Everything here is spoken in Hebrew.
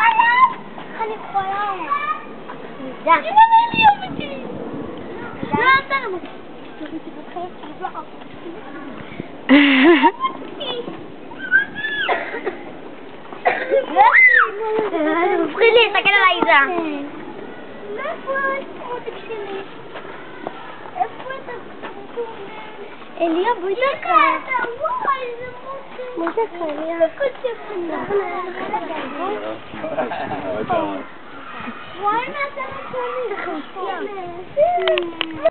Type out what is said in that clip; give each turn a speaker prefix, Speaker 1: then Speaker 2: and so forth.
Speaker 1: אני חולה. די. אני אוהבת שלי. לא, אתה לא מכיר. זה מפחיד לי, תסתכל על עליזה. איפה העותק שלי? איפה את הכתוב? אליה, בואי דקה. וואי, זה מוקר. בואי דקה, אליה. איפה כתוב? וואי, מה אתה נתן לי?